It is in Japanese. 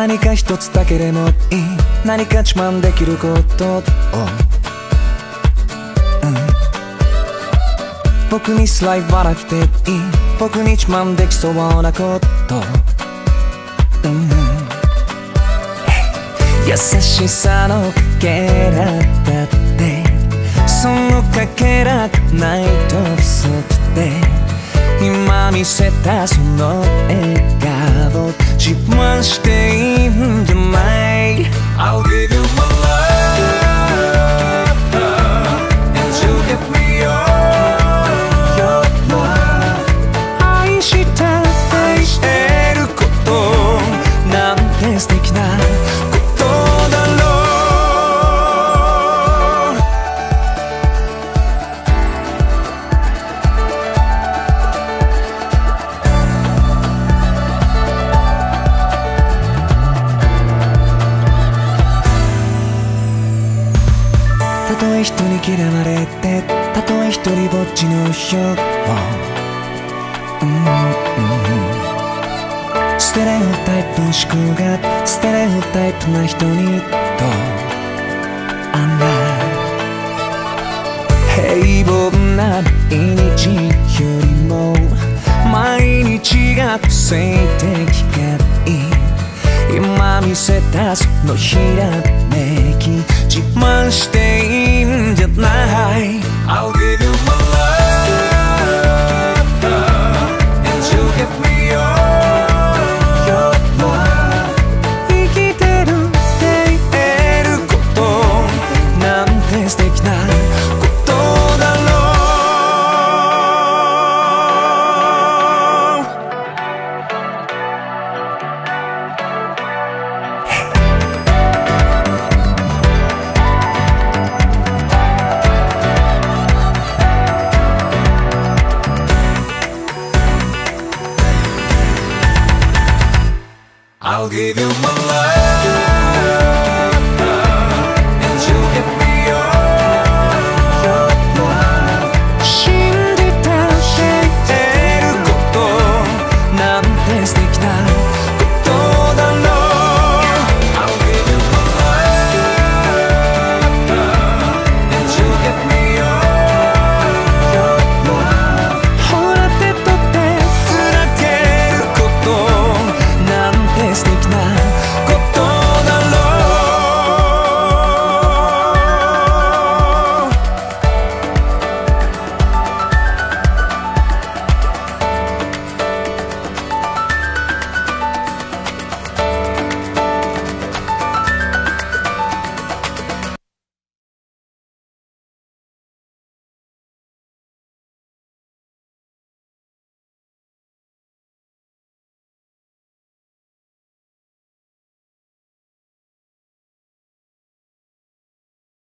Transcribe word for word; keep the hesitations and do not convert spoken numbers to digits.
何か一つだけでもいい、何か自慢できることを、うん、僕にすら言わなくていい、僕に自慢できそうなこと、うん、優しさのかけらだってそのかけらがないと嘘で今見せたその笑顔自慢していいんじゃない I'll give you my love and you give me your love 愛した愛してることなんて素敵なことだろうたとえ人に嫌われてたとえ一人ぼっちの日を、うんうん、ステレオタイプの思考がステレオタイプな人にとあんな平凡な毎日よりも毎日が個性的がいい今見せたそのひらめき自慢していいんじゃない I'll give you my love and you give me your love 生きてるって言えることなんて素敵なことだろうI'll give you more